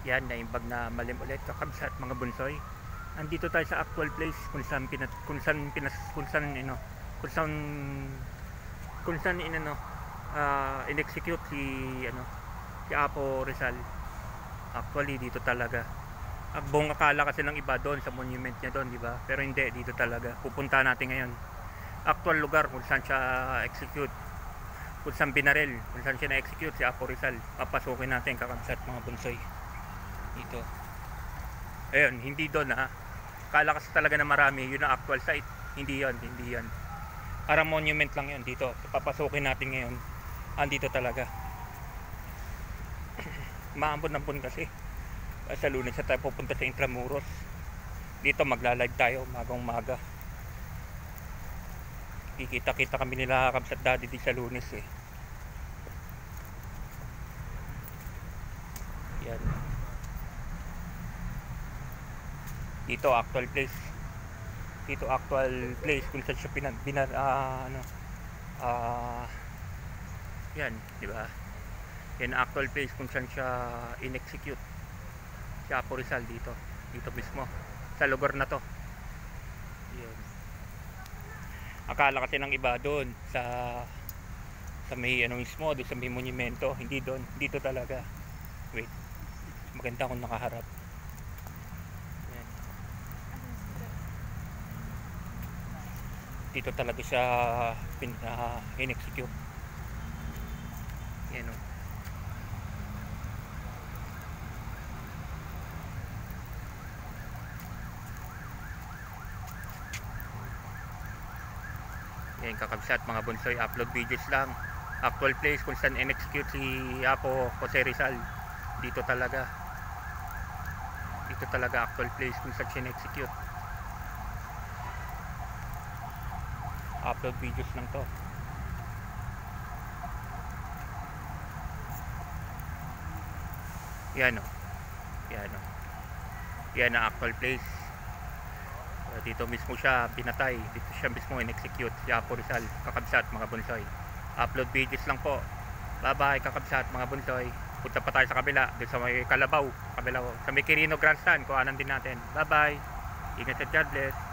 Yan, naimbag na malim ulit kakabsat mga bunsoy. Andito tayo sa actual place kung saan in-execute si si Apo Rizal. Actually dito talaga. Buong akala kasi ng iba doon sa monument niya doon, di ba? Pero hindi, dito talaga. Pupunta natin ngayon. Actual lugar kung saan siya execute. Kung saan binaril, kung saan siya na-execute si Apo Rizal. Papasukin natin kakabsat mga bunsoy. Dito. Ayun, hindi doon ha. Akala kasi talaga na marami, yun ang actual site. Hindi yan, hindi yan. Parang monument lang yan dito. Papasukin natin ngayon. Andito talaga. Maambon-ambon kasi. Sa Lunes na tayo pupunta sa Intramuros. Dito magla-live tayo magang maga. Kikita-kita kami nila Kabs at Daddy di sa Lunes eh. Yan. Dito actual place. Dito actual place kung saan siya yan, di ba? Yan actual place kung saan siya in-execute. Si Apo Rizal dito mismo sa lugar na to. Yan. Akala kasi ng iba doon sa may mismo, doon sa may monumento, hindi doon, dito talaga. Wait, maganda kung nakaharap. Yan. Dito talaga siya in-execute. Yan o. Yan kakabsat mga bunsoy, upload videos lang. Actual place kung saan in-execute si Apo Jose Rizal. Dito talaga actual place kung saan siya in-execute. Upload videos lang to. Yan o. Yan ang actual place. Dito mismo siya pinatay, dito siya mismo in-execute si Apo Rizal, kakabsat mga bunsoy. Upload videos lang po. Bye bye kakabsat mga bunsoy. Punta pa tayo sa kabila, dito sa may Kalabaw, sa may Quirino Grandstand, kuhanan din natin. Bye bye, ingat at God bless.